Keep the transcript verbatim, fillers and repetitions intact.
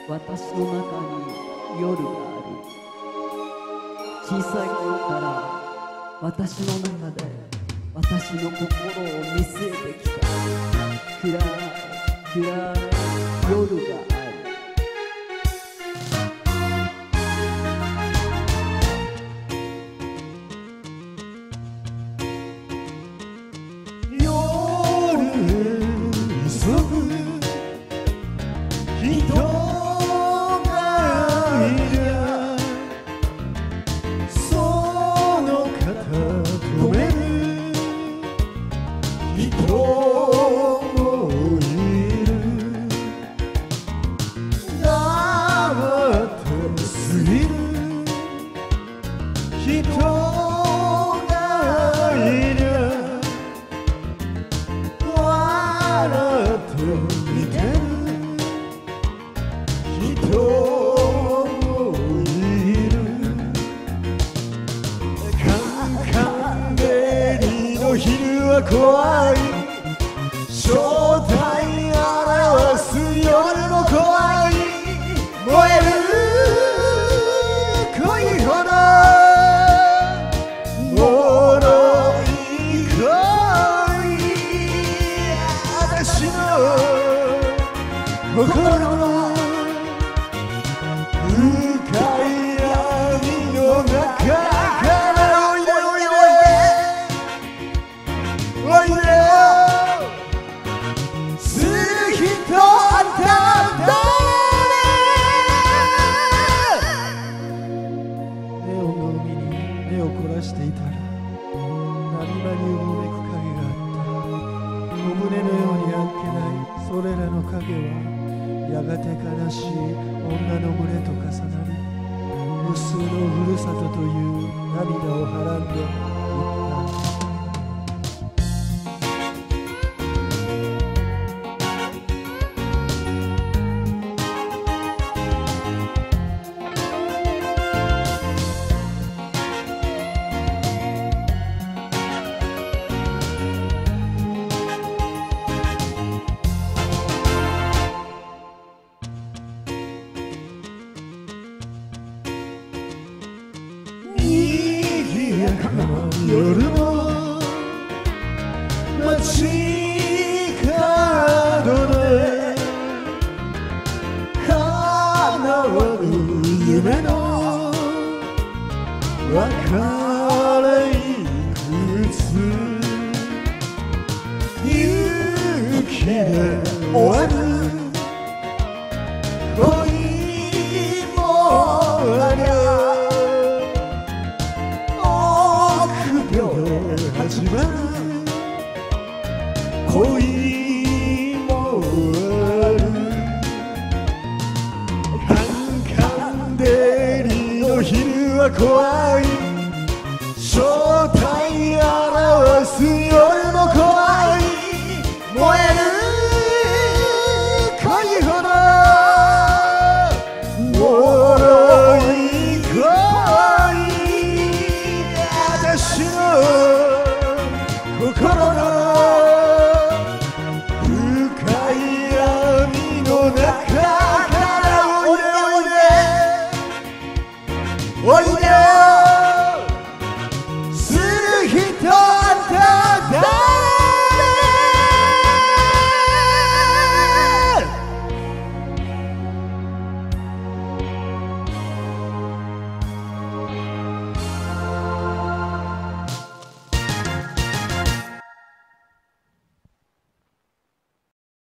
私の中に夜がある。小さい頃から私の中で私の心を見据えてきた暗い暗い夜がある。 怖い正体表す夜も怖い燃える恋ほど脆い恋私の心の深い闇の中していたら波間にうごめく影があった。小舟のようにあっけないそれらの影はやがて悲しい女の群れと重なり無数のふるさとという涙をはらんでいった。夜も街角で叶わぬ夢の別れいくつ勇気で終わる恋もありゃ始まる恋